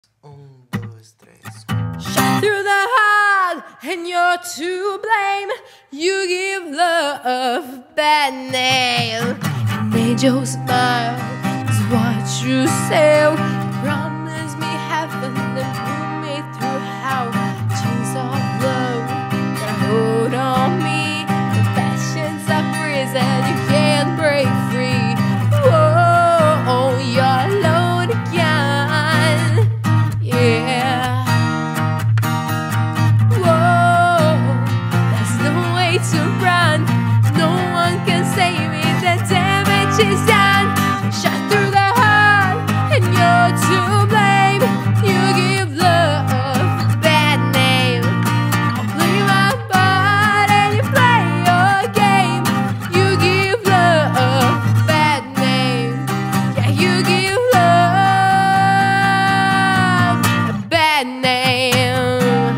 dois, três. Shot through the heart, and you're to blame. You give love a bad name. An angel's smile is what you say. You promise me heaven and pull me through hell. Chains of love that hold on me. The passions of prison you can't break free. Whoa, you're alone again. Yeah. Whoa, there's no way to run. No one can save me. The damage is done. Shot through the heart, and you're to blame. You give love a bad name. I'll play my part and you play your game. You give love a bad name. Yeah, you give love a bad name.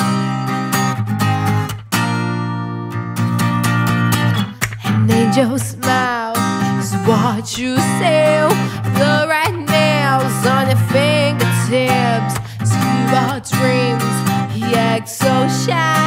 An angel's smile is what you say. The right nails on your fingertips. Skew our dreams. He acts so shy.